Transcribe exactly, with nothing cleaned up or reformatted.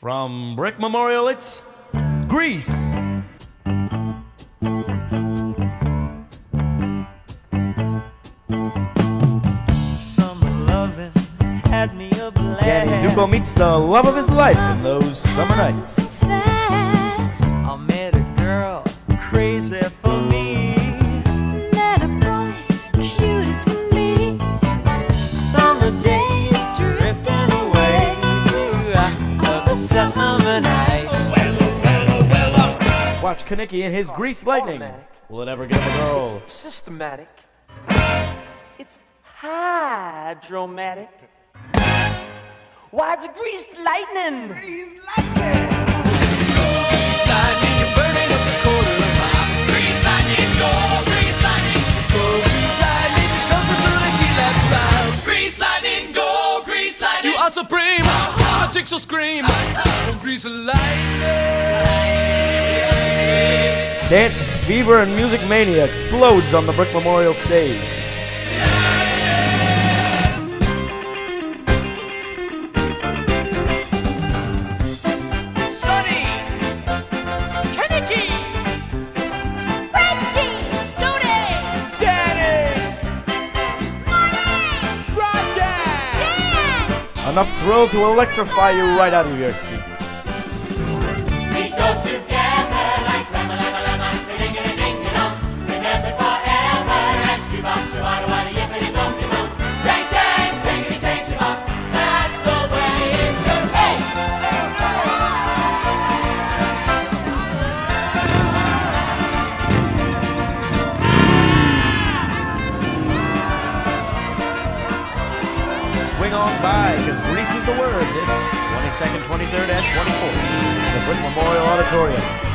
From Brick Memorial, it's Grease. Summer loving had me a blast. Danny Zuko meets the love of his life in those summer nights. I met a girl crazy for me. Met a boy cute as can be. Summer days drifting away to other summer nights. Watch Kaneki and his Grease Lightning. Will it ever get him a girl? It's systematic. It's hydromatic. Why, it's a greased lightning. Greased lightning. Greased lightning, you're burning up the quarter mile. Greased lightning, go, greased lightning. Go, greased lightning, because of the key that sounds. Greased lightning, go, greased lightning. You are supreme, my chicks will scream. Oh, greased lightning. Dance fever and music mania explodes on the Brick Memorial stage. Sonny, Kaneki, Betsy, Judy, Danny, Maureen, Roger. Jan. Enough thrill to electrify you right out of your seats. We go together like lemon, lemon, lemon, ding, ding, ding, dong. Remember forever and shoo-bop, shoo-wada, wada, yippity, boom, boom. Chang, chang, changity, chang, shoo-bop. That's the way it should be. Swing on by, because Grease is the word. It's twenty-second, twenty-third, and twenty-fourth. The Brick Memorial Auditorium.